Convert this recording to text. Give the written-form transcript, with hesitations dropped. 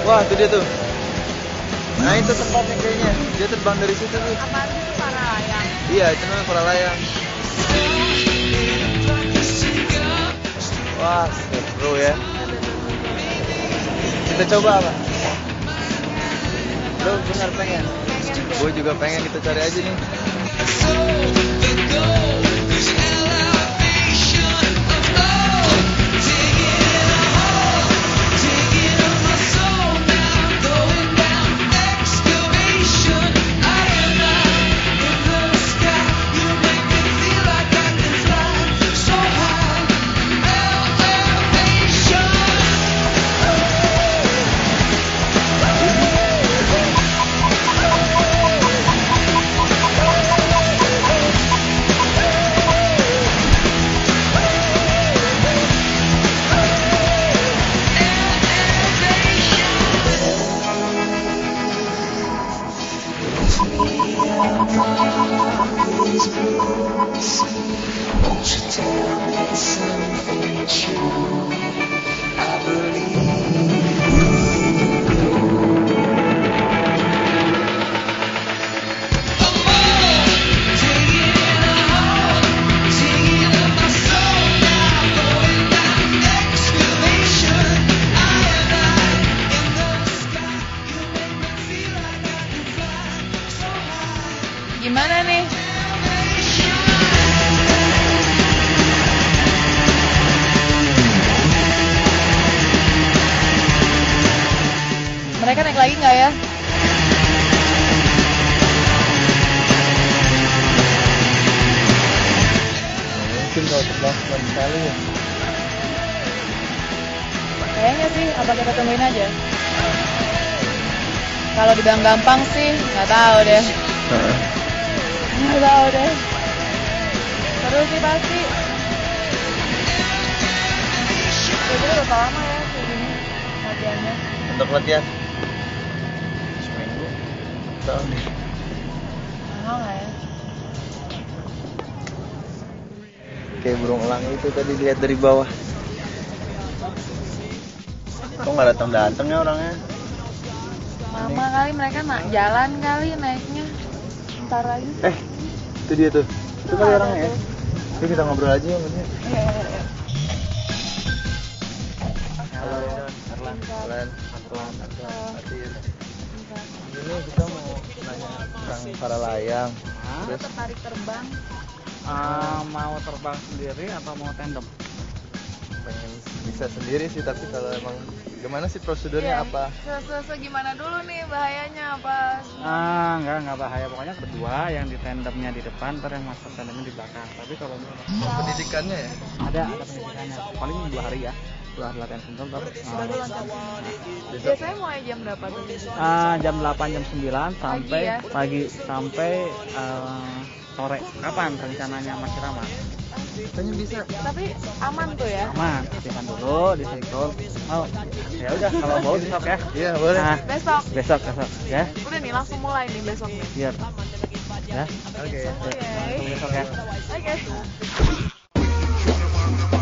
Wah, itu dia tuh. Nah, itu tempatnya kayaknya. Dia terbang dari situ tuh. Apaan itu para layang? Iya, itu namanya para layang. Wah, seru ya. Kita coba apa? Lu benar pengen? Gue juga pengen, kita cari aja nih. Gimana nih? Mereka naik lagi nggak ya? Mungkin kalau terbang cuma sekali ya. Kayaknya sih, apa kita tungguin aja? Kalau dibilang gampang sih, nggak tahu deh. Nggak tahu deh. Seru sih pasti. Jadi udah lama ya kayak gini latihannya. Untuk latihan seminggu tahun nih. Mahal nggak ya? Kayak burung elang itu tadi lihat dari bawah. Kok nggak datang ya orangnya? Lama kali mereka jalan kali naiknya. Ntar lagi. Itu dia tuh. Itu kali orangnya ya. Yuk kita ngobrol aja ya maksudnya. Iya. Halo Erlan. Ini kita mau nanya tentang para layang. Terus Tertarik terbang. Mau terbang sendiri atau mau tandem? pengen bisa sendiri sih, tapi kalau emang gimana sih prosedurnya apa? Gimana dulu nih bahayanya apa? Enggak bahaya, pokoknya berdua, yang di tandemnya di depan, ntar yang master tandemnya di belakang. Tapi kalau Pendidikannya ya? ada pendidikannya, paling 2 hari ya, 2 hari latihan sentul. Baru loncat. Biasanya mulai jam berapa tuh? Jam 8 jam 9 sampai pagi sampai sore. Kapan rencananya Mas Rama? Katanya bisa. Tapi aman tuh ya? Aman, latihan dulu di sentul. Oh, ya udah kalau mau besok ya. Iya boleh. Besok Ya. udah nih langsung mulai nih besok nih. Siap. Ya. Oke. Langsung besok ya. Oke.